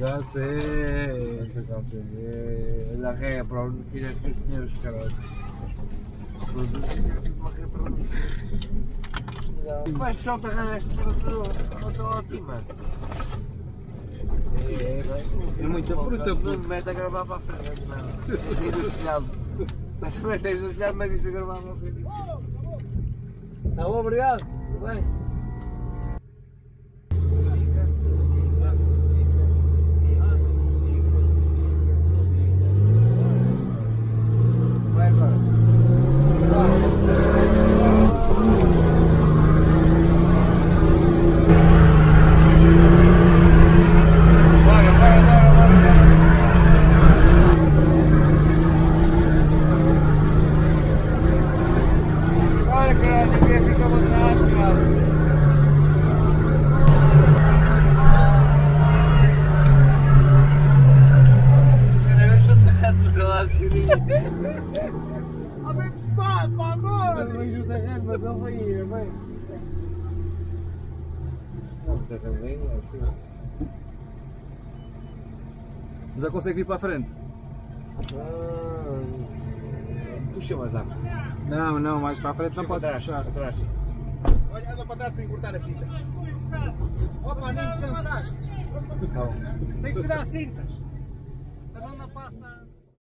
Exato, é. A ré para onde fizeste os pneus, caralho. Uma ré para onde. Vais só te arranjaste para outra ótima. É muita fruta, pô. Não me mete a gravar para a frente, não. Tens do telhado. Mas também tens do telhado, mas isso a gravar para a frente. Tá bom, obrigado. Tudo bem. Vai agora. Já consegue ir para a frente? Puxa mais à frente. Não, mais para a frente não pode puxar. Atrás. Olha, anda para trás para encurtar a fita. Opa, nem te cansaste. Tá bom. Tens que tirar as cintas. Senão não passa.